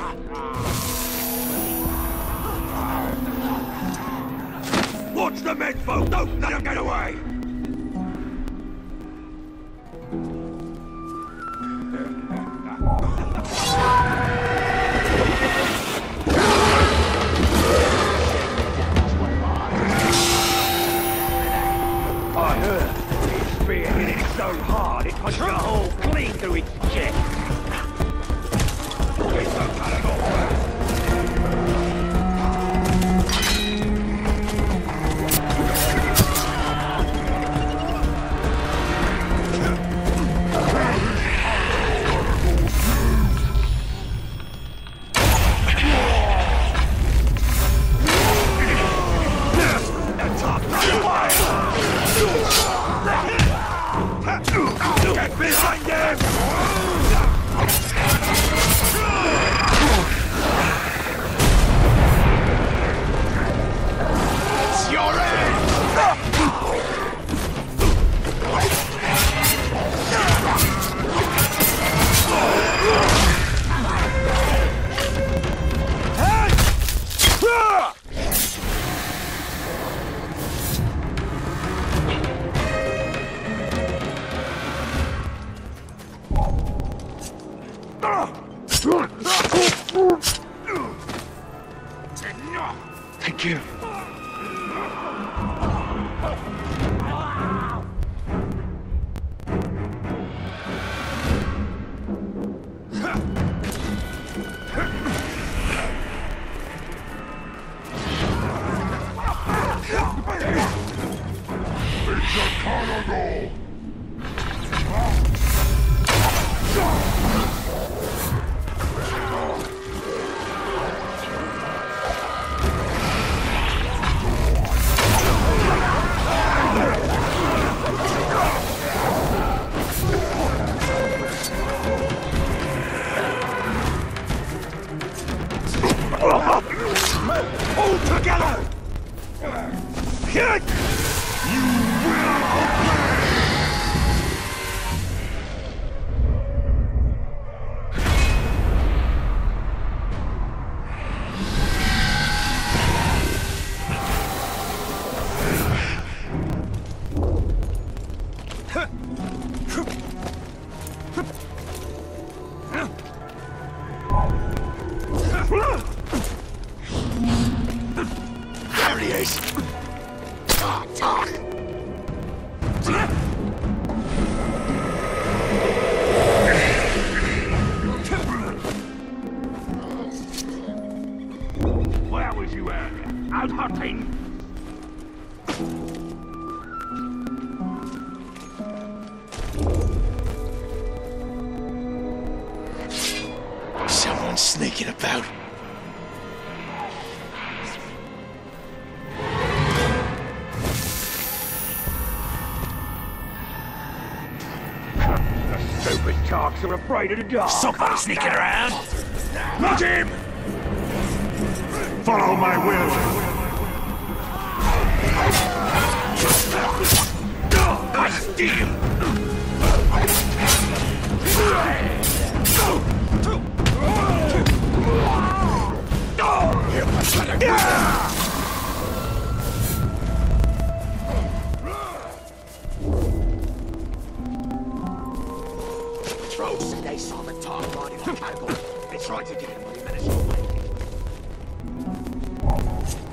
Watch the men, folk! Don't let them get away! I heard his spear hit it so hard it punched a hole clean through its chest. It's so paradox. Get behind them! It's your end! Thank you. It's a carnival! All together! Hit! You will obey! There he is! Where was you earlier? Out hunting? Someone's sneaking about. Stupid tarks are afraid of the dark. Somebody sneaking around? Not him! Follow my will. I see him! Trolls said they saw the Tark riding on a catapult. They tried to get him, but he managed to